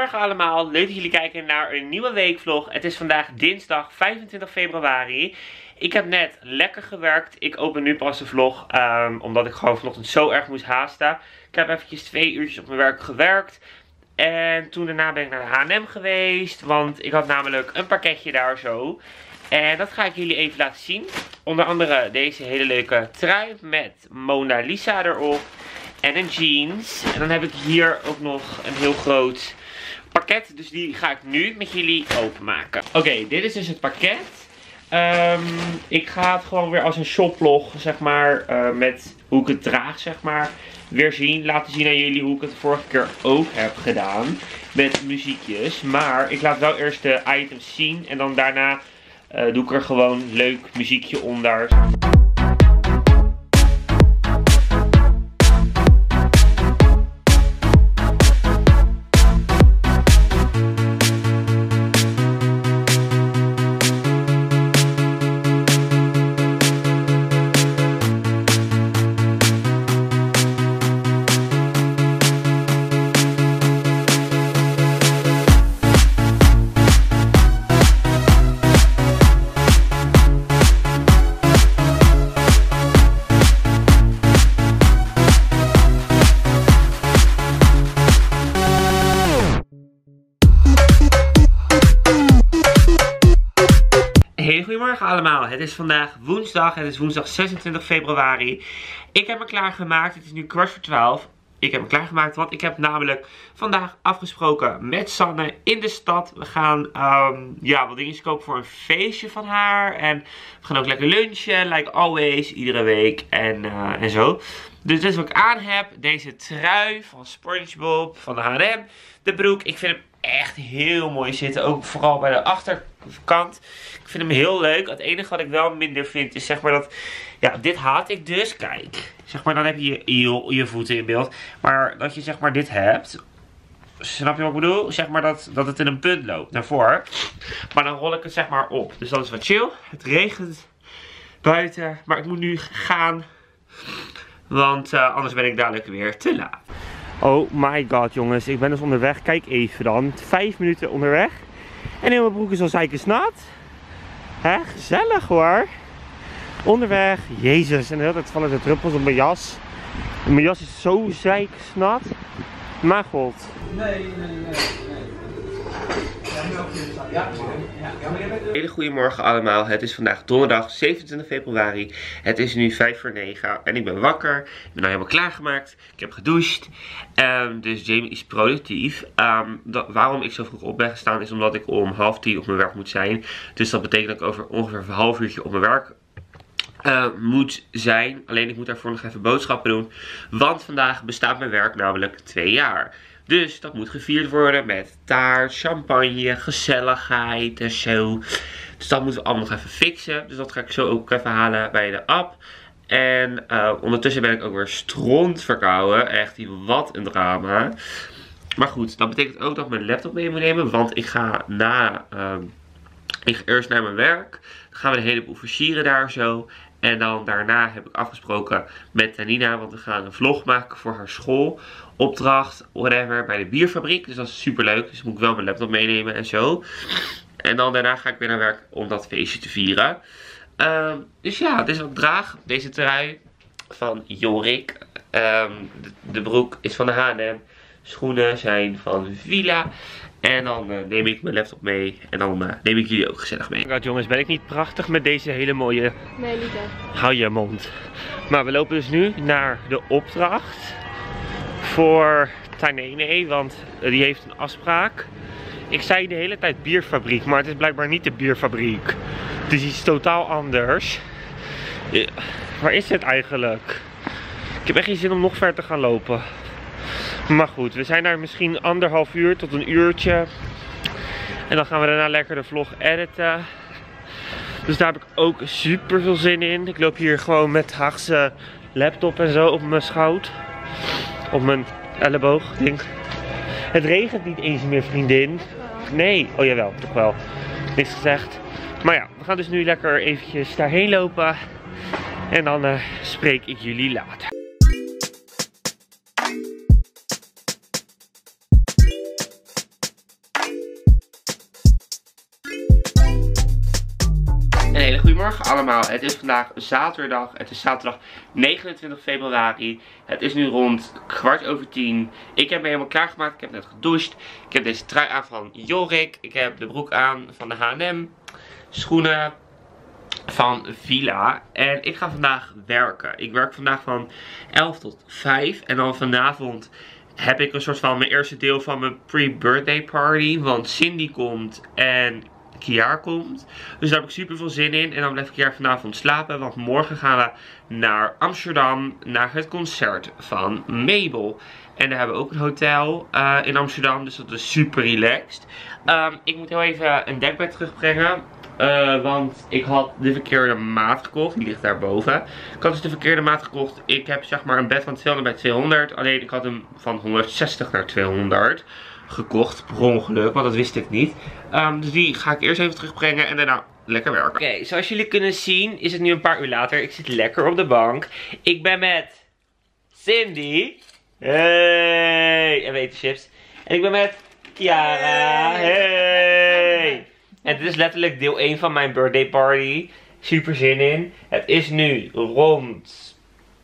Goedemorgen allemaal, leuk dat jullie kijken naar een nieuwe weekvlog. Het is vandaag dinsdag 25 februari. Ik heb net lekker gewerkt. Ik open nu pas de vlog, omdat ik gewoon vanochtend zo erg moest haasten. Ik heb eventjes 2 uurtjes op mijn werk gewerkt. En toen daarna ben ik naar de H&M geweest, want ik had namelijk een pakketje daar zo. En dat ga ik jullie even laten zien. Onder andere deze hele leuke trui met Mona Lisa erop. En een jeans. En dan heb ik hier ook nog een heel groot pakket. Dus die ga ik nu met jullie openmaken. Oké, dit is dus het pakket. Ik ga het gewoon weer als een shoplog, zeg maar, met hoe ik het draag, zeg maar, weer zien. Laten zien aan jullie hoe ik het de vorige keer ook heb gedaan. Met muziekjes. Maar ik laat wel eerst de items zien. En dan daarna doe ik er gewoon leuk muziekje onder. Goedemorgen allemaal, het is vandaag woensdag, het is woensdag 26 februari. Ik heb me klaargemaakt, het is nu 11:15. Ik heb me klaargemaakt, want ik heb namelijk vandaag afgesproken met Sanne in de stad. We gaan wat dingetjes kopen voor een feestje van haar. En we gaan ook lekker lunchen, like always, iedere week en zo. Dus dit is wat ik aan heb. Deze trui van SpongeBob, van de H&M. De broek, ik vind hem echt heel mooi zitten. Ook vooral bij de achterkant. Ik vind hem heel leuk. Het enige wat ik wel minder vind is zeg maar dat... Ja, dit haat ik dus. Kijk. Zeg maar, dan heb je je voeten in beeld. Maar dat je zeg maar dit hebt. Snap je wat ik bedoel? Zeg maar dat het in een punt loopt naar voren. Maar dan rol ik het zeg maar op. Dus dat is wat chill. Het regent buiten. Maar ik moet nu gaan. Want anders ben ik dadelijk weer te laat. Oh my god jongens, ik ben dus onderweg. Kijk even dan. 5 minuten onderweg. En in mijn broek is al zeikersnat. Hè, gezellig hoor. Onderweg. Jezus, en de hele tijd vallen de druppels op mijn jas. En mijn jas is zo zeikersnat. Maar god. Nee. Hele goedemorgen allemaal, het is vandaag donderdag 27 februari. Het is nu 8:55 en ik ben wakker. Ik ben nou helemaal klaargemaakt. Ik heb gedoucht. Dus Jamie is productief. Waarom ik zo vroeg op ben gestaan is omdat ik om 9:30 op mijn werk moet zijn. Dus dat betekent dat ik over ongeveer een half uurtje op mijn werk moet zijn. Alleen ik moet daarvoor nog even boodschappen doen. Want vandaag bestaat mijn werk namelijk 2 jaar. Dus dat moet gevierd worden met taart, champagne, gezelligheid en zo. Dus dat moeten we allemaal nog even fixen. Dus dat ga ik zo ook even halen bij de app. En ondertussen ben ik ook weer stront verkouden. Echt, wat een drama. Maar goed, dat betekent ook dat ik mijn laptop mee moet nemen. Want ik ga eerst naar mijn werk. Dan gaan we een heleboel versieren daar zo. En dan daarna heb ik afgesproken met Tanina, want we gaan een vlog maken voor haar schoolopdracht, whatever, bij de bierfabriek. Dus dat is super leuk. Dus moet ik wel mijn laptop meenemen en zo. En dan daarna ga ik weer naar werk om dat feestje te vieren. Dus ja, dit is wat ik draag. Deze trui van Jorik. De broek is van de H&M. Schoenen zijn van Villa. En dan neem ik mijn laptop mee. En dan neem ik jullie ook gezellig mee. God, jongens, ben ik niet prachtig met deze hele mooie... Nee, lieve. Hou je mond. Maar we lopen dus nu naar de opdracht. Voor Tanene. Want die heeft een afspraak. Ik zei de hele tijd bierfabriek. Maar het is blijkbaar niet de bierfabriek. Dus iets totaal anders. Waar is het eigenlijk? Ik heb echt geen zin om nog verder te gaan lopen. Maar goed, we zijn daar misschien 1,5 uur tot een uurtje. En dan gaan we daarna lekker de vlog editen. Dus daar heb ik ook super veel zin in. Ik loop hier gewoon met Haagse laptop en zo op mijn schout. Op mijn elleboog ding. Het regent niet eens meer, vriendin. Nee, oh jawel, toch wel. Niks gezegd. Maar ja, we gaan dus nu lekker eventjes daarheen lopen. En dan spreek ik jullie later. Goedemorgen allemaal. Het is vandaag zaterdag. Het is zaterdag 29 februari. Het is nu rond 10:15. Ik heb me helemaal klaargemaakt. Ik heb net gedoucht. Ik heb deze trui aan van Jorik. Ik heb de broek aan van de H&M. Schoenen van Villa. En ik ga vandaag werken. Ik werk vandaag van 11 tot 5. En dan vanavond heb ik een soort van mijn eerste deel van mijn pre-birthday party. Want Cindy komt en Kiara komt. Dus daar heb ik super veel zin in. En dan blijf ik hier vanavond slapen. Want morgen gaan we naar Amsterdam. Naar het concert van Mabel. En daar hebben we ook een hotel in Amsterdam. Dus dat is super relaxed. Ik moet heel even een dekbed terugbrengen. Want ik had de verkeerde maat gekocht. Die ligt daarboven. Ik had dus de verkeerde maat gekocht. Ik heb zeg maar een bed van 200 bij 200. Alleen ik had hem van 160 naar 200 gekocht. Per ongeluk. Want dat wist ik niet. Dus die ga ik eerst even terugbrengen. En daarna lekker werken. Oké, zoals jullie kunnen zien is het nu een paar uur later. Ik zit lekker op de bank. Ik ben met Cindy. Hey. En we eten chips. En ik ben met Kiara. Hey. En dit is letterlijk deel 1 van mijn birthday party. Super zin in. Het is nu rond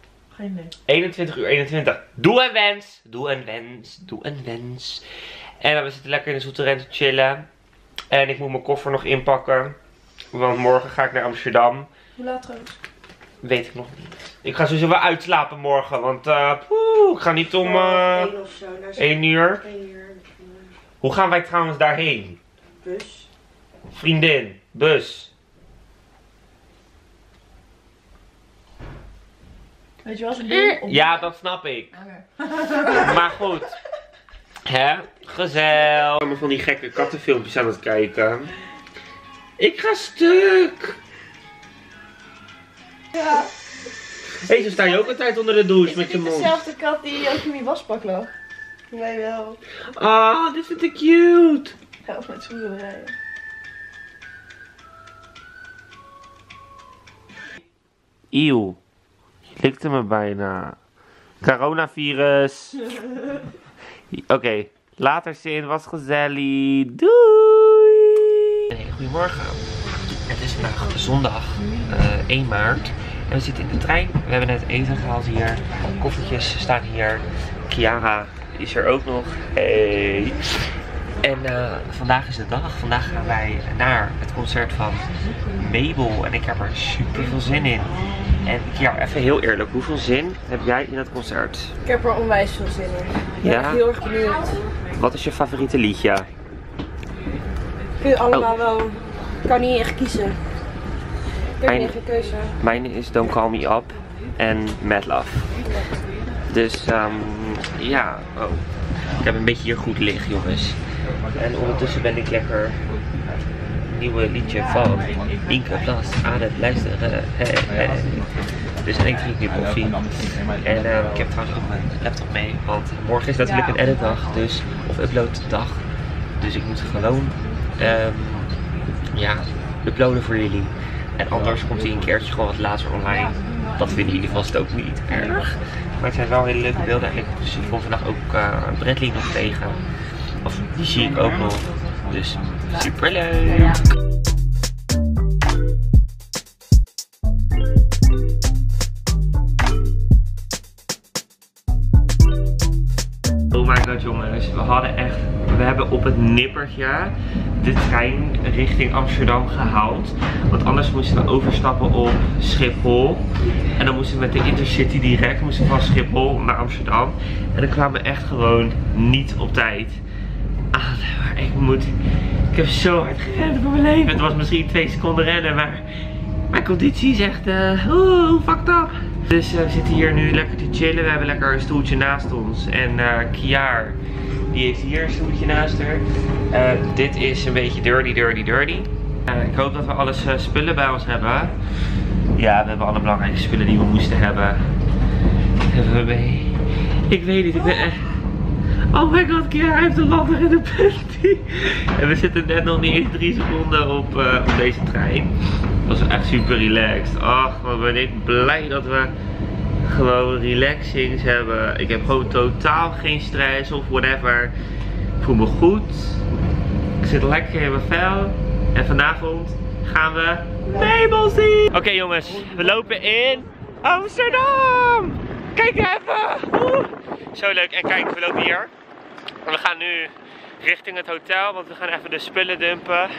21:21. Doe een wens. Doe een wens. Doe een wens. En we zitten lekker in de souterrain te chillen. En ik moet mijn koffer nog inpakken. Want morgen ga ik naar Amsterdam. Hoe laat trouwens? Weet ik nog niet. Ik ga sowieso wel uitslapen morgen. Want ik ga niet om 1 uur. Hoe gaan wij trouwens daarheen? Bus. Vriendin, bus. Weet je wel, zo'n ding op... Ja, dat snap ik. Okay. Maar goed. Hè? Gezellig. Ik ben van die gekke kattenfilmpjes aan het kijken. Ik ga stuk. Ja. Hé, zo sta je ook altijd onder de douche met je mond. Is dezelfde kat die ook in die wasbak lag? Nee, wel. Ah, dit vind ik cute. Ga eens met z'n willen rijden. Eeuw. Je likte me bijna. Coronavirus. Oké. Later zin. Was gezellig. Doei. Een hele goede morgen. Het is vandaag zondag 1 maart. En we zitten in de trein. We hebben net eten gehaald hier. Koffertjes staan hier. Kiara is er ook nog. Hey. En vandaag is de dag. Vandaag gaan wij naar het concert van Mabel. En ik heb er super veel zin in. En ja, even heel eerlijk. Hoeveel zin heb jij in het concert? Ik heb er onwijs veel zin in. Ik ben echt heel erg benieuwd. Wat is je favoriete liedje? Ik vind het allemaal wel... Ik kan niet echt kiezen. Ik heb niet echt een keuze. Mijn is Don't Call Me Up en Mad Love. Dus ja, oh. Ik heb een beetje hier goed liggen, jongens. En ondertussen ben ik lekker een nieuwe liedje van Inke Plas aan het luisteren. Hey. Dus ik drink nu koffie. En ik heb trouwens ook mijn laptop mee, want morgen is natuurlijk een editdag, dus, of uploaddag. Dus ik moet gewoon uploaden voor jullie. En anders komt hij een keertje gewoon wat later online. Dat vinden jullie vast ook niet erg. Maar het zijn wel hele leuke beelden. En ik kom vandaag ook Bradley nog tegen. Of die zie ik ook nog. Dus super leuk. Oh my god jongens, we hebben op het nippertje de trein richting Amsterdam gehaald. Want anders moesten we overstappen op Schiphol. En dan moesten we met de Intercity direct van Schiphol naar Amsterdam. En dan kwamen we echt gewoon niet op tijd aan. Maar ik heb zo hard gerend voor mijn leven. Het was misschien 2 seconden rennen, maar mijn conditie is echt fucked up. Dus we zitten hier nu lekker te chillen. We hebben lekker een stoeltje naast ons. En Kiara, die heeft hier een stoeltje naast haar. Dit is een beetje dirty. Ik hoop dat we alles spullen bij ons hebben. Ja, we hebben alle belangrijke spullen die we moesten hebben. Hebben we mee. Ik weet niet, ik ben echt... Oh my god, Kiara heeft een ladder in de panty. En we zitten net nog niet eens 3 seconden op deze trein. Dat was echt super relaxed. Ach, wat ben ik blij dat we gewoon relaxings hebben. Ik heb gewoon totaal geen stress of whatever. Ik voel me goed. Ik zit lekker in mijn vel. En vanavond gaan we Mabelsy! Oké jongens, we lopen in Amsterdam! Kijk even! Oeh. Zo leuk. En kijk, we lopen hier. En we gaan nu richting het hotel, want we gaan even de spullen dumpen.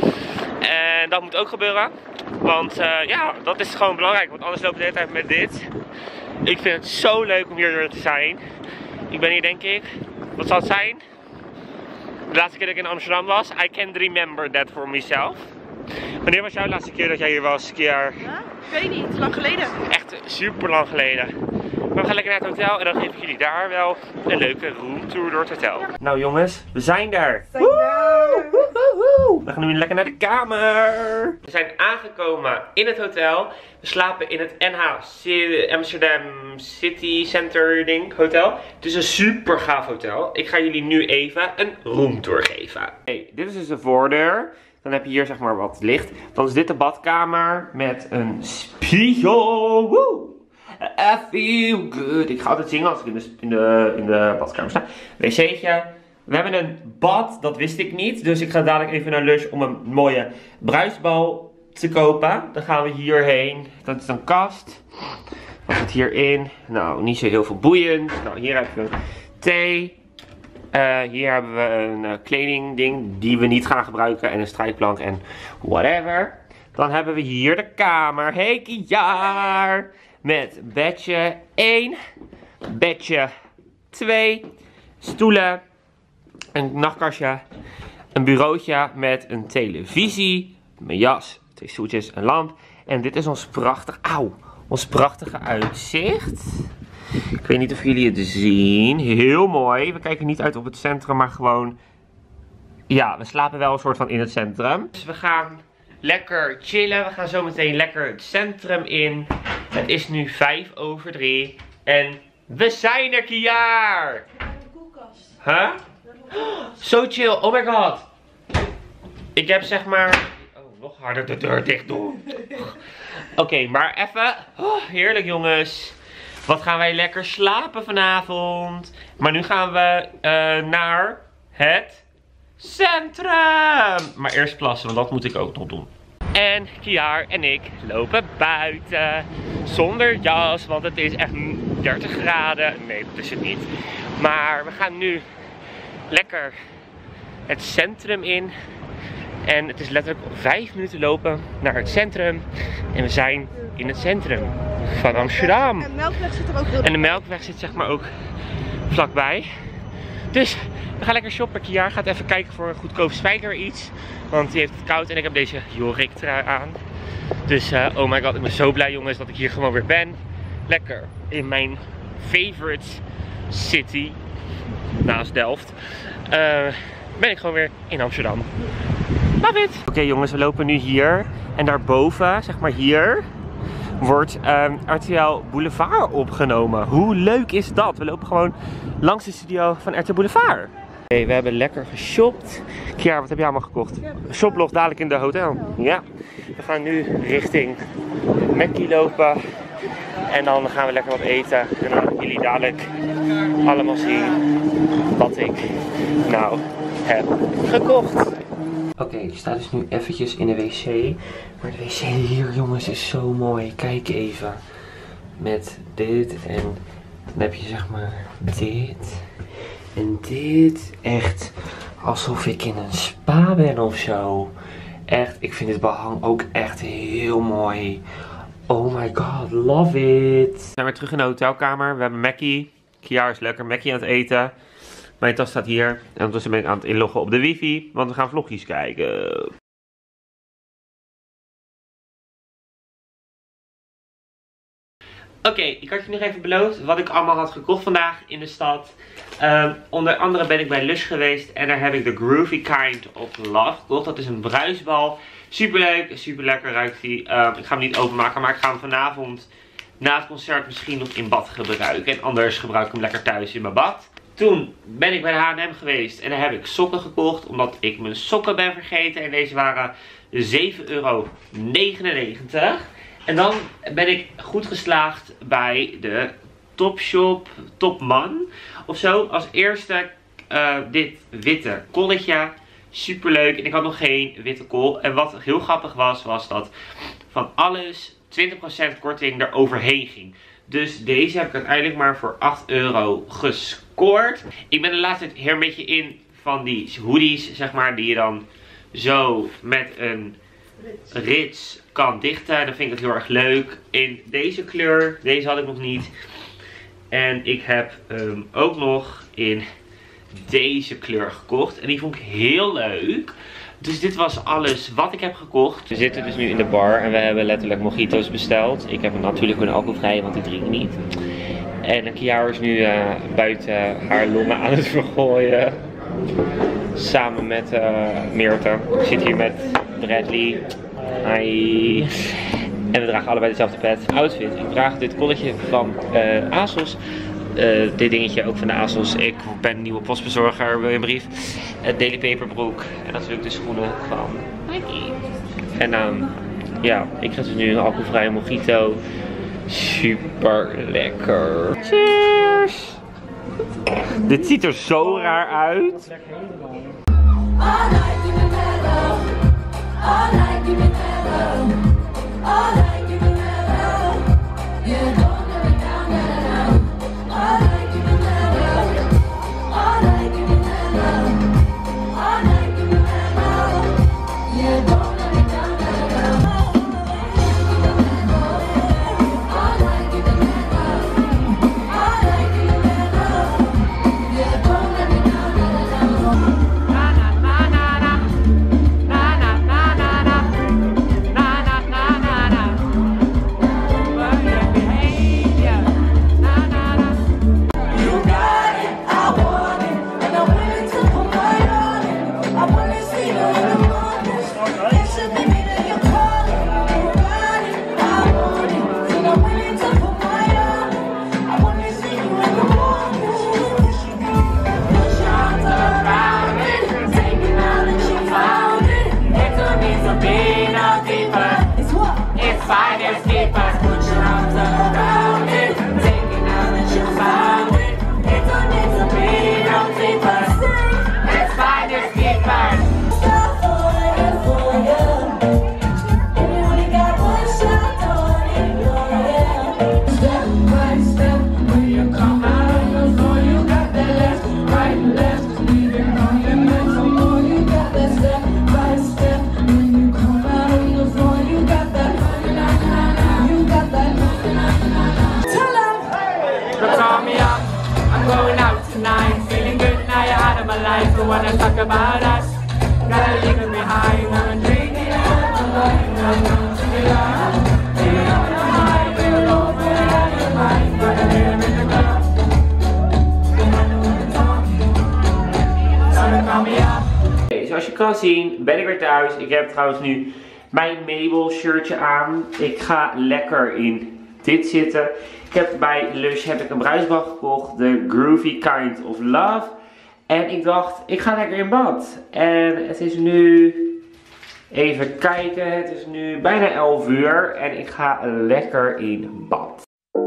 En dat moet ook gebeuren. Want ja, dat is gewoon belangrijk, want anders lopen we de hele tijd met dit. Ik vind het zo leuk om hier te zijn. Ik ben hier denk ik, wat zal het zijn? De laatste keer dat ik in Amsterdam was, I can't remember that for myself. Wanneer was jouw laatste keer dat jij hier was, Kiar? Ja, ik weet niet, lang geleden. Echt super lang geleden. Maar we gaan lekker naar het hotel en dan geef ik jullie daar wel een leuke roomtour door het hotel. Nou jongens, we zijn daar. We gaan nu lekker naar de kamer. We zijn aangekomen in het hotel. We slapen in het NH Amsterdam City Center ding hotel. Het is een super gaaf hotel. Ik ga jullie nu even een roomtour geven. Hey, dit is dus de voordeur. Dan heb je hier zeg maar wat licht. Dan is dit de badkamer met een spiegel. Woe! I feel good. Ik ga altijd zingen als ik in de badkamer sta. Wc'tje. We hebben een bad, dat wist ik niet. Dus ik ga dadelijk even naar Lush om een mooie bruisbal te kopen. Dan gaan we hierheen. Dat is een kast. Wat zit hierin? Nou, niet zo heel veel boeiend. Nou, hier hebben we thee. Hier hebben we een kledingding die we niet gaan gebruiken. En een strijkplank en whatever. Dan hebben we hier de kamer. Hey Kiar! Met bedje 1. Bedje 2. Stoelen. Een nachtkastje. Een bureautje met een televisie. Mijn jas. 2 stoeltjes. Een lamp. En dit is ons prachtige uitzicht. Ik weet niet of jullie het zien. Heel mooi. We kijken niet uit op het centrum, maar gewoon... Ja, we slapen wel een soort van in het centrum. Dus we gaan lekker chillen. We gaan zo meteen lekker het centrum in. Het is nu 3:05. En we zijn er, Kiar! De koelkast. Huh? Zo chill. Oh my god. Ik heb zeg maar... Oh, nog harder de deur dicht doen. Oké, maar even... Oh, heerlijk jongens. Wat gaan wij lekker slapen vanavond. Maar nu gaan we naar het centrum. Maar eerst plassen, want dat moet ik ook nog doen. En Kiar en ik lopen buiten. Zonder jas, want het is echt 30 graden. Nee, dat is het niet. Maar we gaan nu lekker het centrum in. En het is letterlijk 5 minuten lopen naar het centrum. En we zijn in het centrum van Amsterdam. En de Melkweg zit er ook heel. En de Melkweg zit zeg maar ook vlakbij. Dus we gaan lekker shoppen. Kiar gaat even kijken voor een goedkoop spijker iets. Want die heeft het koud en ik heb deze Jorik trui aan. Dus oh my god, ik ben zo blij jongens dat ik hier gewoon weer ben. Lekker in mijn favorite city. Naast Delft. Ben ik gewoon weer in Amsterdam. Love it! Oké jongens, we lopen nu hier. En daarboven, zeg maar hier, wordt RTL Boulevard opgenomen. Hoe leuk is dat? We lopen gewoon langs de studio van RTL Boulevard. Oké, we hebben lekker geshopt. Kiar, wat heb je allemaal gekocht? Shoplog dadelijk in de hotel. Ja. We gaan nu richting Mackie lopen. En dan gaan we lekker wat eten. En dan gaan jullie dadelijk allemaal zien wat ik nou heb gekocht. Oké, ik sta dus nu eventjes in de wc. Maar de wc hier jongens is zo mooi. Kijk even. Met dit en dan heb je zeg maar dit. En dit. Echt alsof ik in een spa ben of zo. Echt, ik vind dit behang ook echt heel mooi. Oh my god, love it. We zijn weer terug in de hotelkamer. We hebben Mackie. Kiar is lekker Mackie aan het eten. Mijn tas staat hier. En ondertussen ben ik aan het inloggen op de wifi. Want we gaan vlogjes kijken. Oké, ik had je nog even beloofd wat ik allemaal had gekocht vandaag in de stad. Onder andere ben ik bij Lush geweest. En daar heb ik de Groovy Kind of Love gekocht. Dat is een bruisbal. Super leuk, super lekker ruikt die. Ik ga hem niet openmaken, maar ik ga hem vanavond na het concert misschien nog in bad gebruiken. En anders gebruik ik hem lekker thuis in mijn bad. Toen ben ik bij de H&M geweest en daar heb ik sokken gekocht. Omdat ik mijn sokken ben vergeten. En deze waren €7,99. En dan ben ik goed geslaagd bij de Topshop Topman of zo. Als eerste dit witte kolletje. Super leuk. En ik had nog geen witte kool. En wat heel grappig was, was dat van alles 20% korting er overheen ging. Dus deze heb ik uiteindelijk maar voor 8 euro gescoord. Ik ben de laatste tijd heel een beetje in van die hoodies, zeg maar, die je dan zo met een rits kan dichten. Dan vind ik het heel erg leuk. In deze kleur, deze had ik nog niet. En ik heb ook nog in deze kleur gekocht. En die vond ik heel leuk. Dus dit was alles wat ik heb gekocht. We zitten dus nu in de bar en we hebben letterlijk mojito's besteld. Ik heb hem natuurlijk een alcoholvrij, want ik drink niet. En Kiara is nu buiten haar longen aan het vergooien. Samen met Meerte. Ik zit hier met Bradley. Hi. En we dragen allebei dezelfde pet. Outfit. Ik draag dit colletje van ASOS. Dit dingetje ook van de ASOS. Ik ben een nieuwe postbezorger. Wil je een brief? Daily Paper broek. En natuurlijk de schoenen van Nike. En ja, ik ga dus nu een alcoholvrije mojito. Super lekker. Cheers! Dit ziet er zo raar uit. Zoals je kan zien ben ik weer thuis. Ik heb trouwens nu mijn Mabel shirtje aan. Ik ga lekker in dit zitten. Ik heb bij Lush een bruisbad gekocht. De Groovy Kind of Love. En ik dacht, ik ga lekker in bad. En het is nu, even kijken, het is nu bijna 11 uur. En ik ga lekker in bad.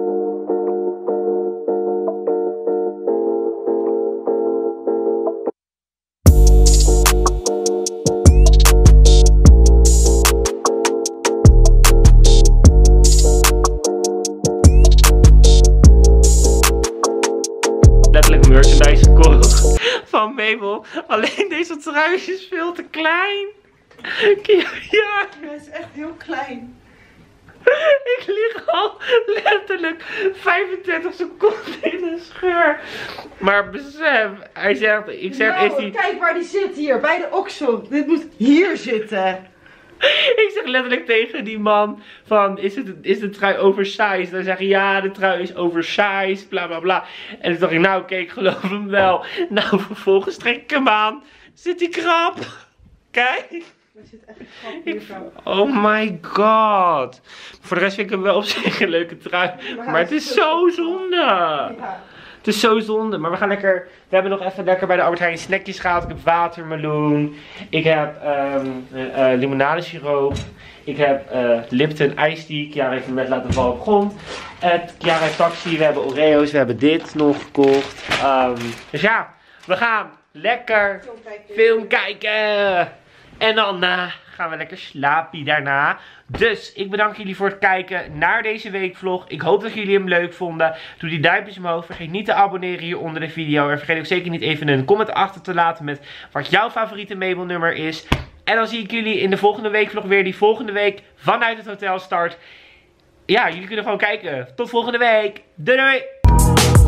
Merchandise gekocht van Mabel. Alleen deze trui is veel te klein. Ja, het is echt heel klein. Ik lig al letterlijk 35 seconden in een scheur. Maar besef, hij zegt, ik zeg, nou, is die... kijk waar die zit hier, bij de oksel. Dit moet hier zitten. Ik zeg letterlijk tegen die man van, is de trui oversized? Dan zeg je, ja, de trui is oversized, bla bla bla. En toen dacht ik, nou oké, ik geloof hem wel. Nou, vervolgens trek ik hem aan. Zit hij krap? Kijk. Er zit echt een krap. Oh my god. Voor de rest vind ik hem wel op zich een leuke trui. Maar het is zo zonde. Ja. Het is zo zonde, maar we gaan lekker, we hebben nog even lekker bij de Albert Heijn snackjes gehaald. Ik heb watermeloen, ik heb limonadesiroop, ik heb Lipton Ice Tea. Kiara heeft hem net laten vallen op de grond. Kiara heeft taxi, we hebben Oreo's, we hebben dit nog gekocht. Dus ja, we gaan lekker film kijken. En dan gaan we lekker slapen daarna. Dus ik bedank jullie voor het kijken naar deze weekvlog. Ik hoop dat jullie hem leuk vonden. Doe die duimpjes omhoog. Vergeet niet te abonneren hier onder de video. En vergeet ook zeker niet even een comment achter te laten met wat jouw favoriete meubelnummer is. En dan zie ik jullie in de volgende weekvlog weer, die volgende week vanuit het hotel start. Ja, jullie kunnen gewoon kijken. Tot volgende week. Doei doei!